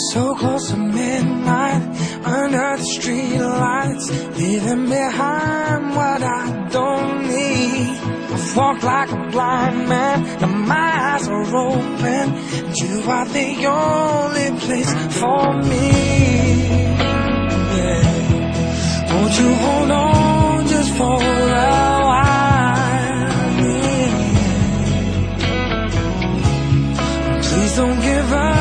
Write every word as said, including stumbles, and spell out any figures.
So close to midnight, under the street lights, leaving behind what I don't need. I've walked like a blind man, now my eyes are open, and you are the only place for me. Yeah. Won't you hold on just for a while? Yeah. Please don't give up.